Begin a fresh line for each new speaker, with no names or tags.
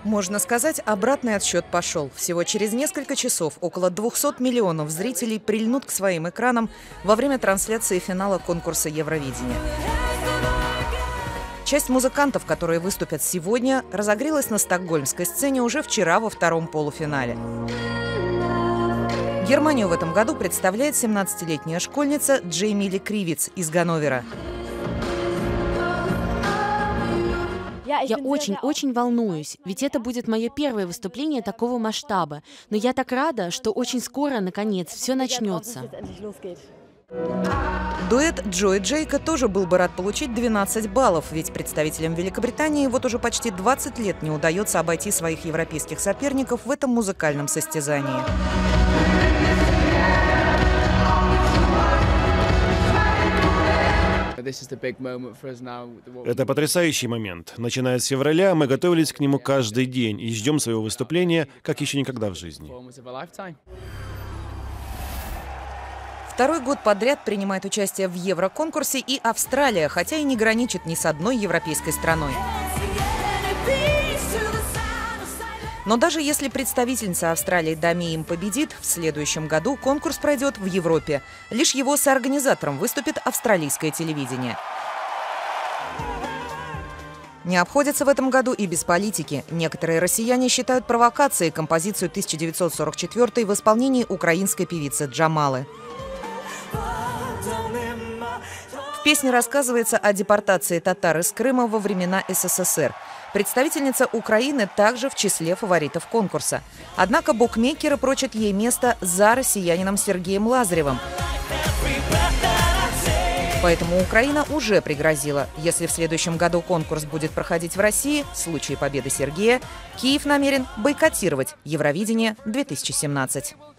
Можно сказать, обратный отсчет пошел. Всего через несколько часов около 200 миллионов зрителей прильнут к своим экранам во время трансляции финала конкурса Евровидения. Часть музыкантов, которые выступят сегодня, разогрелась на стокгольмской сцене уже вчера во втором полуфинале. Германию в этом году представляет 17-летняя школьница Джеймили Кривиц из Ганновера.
Я очень волнуюсь, ведь это будет мое первое выступление такого масштаба. Но я так рада, что очень скоро, наконец, все начнется.
Дуэт Джо и Джейка тоже был бы рад получить 12 баллов, ведь представителям Великобритании вот уже почти 20 лет не удается обойти своих европейских соперников в этом музыкальном состязании.
Это потрясающий момент. Начиная с февраля, мы готовились к нему каждый день и ждем своего выступления, как еще никогда в жизни.
Второй год подряд принимает участие в Евроконкурсе и Австралия, хотя и не граничит ни с одной европейской страной. Но даже если представительница Австралии Дами им победит, в следующем году конкурс пройдет в Европе. Лишь его соорганизатором выступит австралийское телевидение. Не обходится в этом году и без политики. Некоторые россияне считают провокацией композицию 1944 в исполнении украинской певицы Джамалы. В песне рассказывается о депортации татар из Крыма во времена СССР. Представительница Украины также в числе фаворитов конкурса. Однако букмекеры прочат ей место за россиянином Сергеем Лазаревым. Поэтому Украина уже пригрозила, если в следующем году конкурс будет проходить в России, в случае победы Сергея, Киев намерен бойкотировать Евровидение 2017.